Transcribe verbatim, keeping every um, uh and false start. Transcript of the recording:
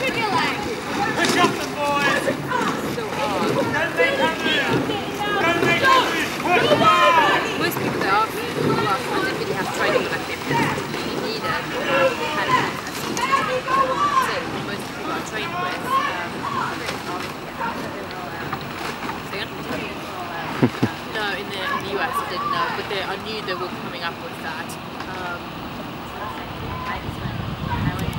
Push up the boys! Don't make her move! Don't make her move! Push back! Most people that are well, I didn't really have training back then. You needed had a so most people I trained with um, no, in the in the U S I didn't know, but they, I knew they were coming up with that. Um,